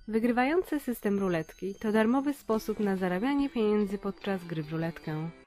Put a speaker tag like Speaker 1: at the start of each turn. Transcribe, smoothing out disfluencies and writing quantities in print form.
Speaker 1: Wygrywający system ruletki to darmowy sposób na zarabianie pieniędzy podczas gry w ruletkę.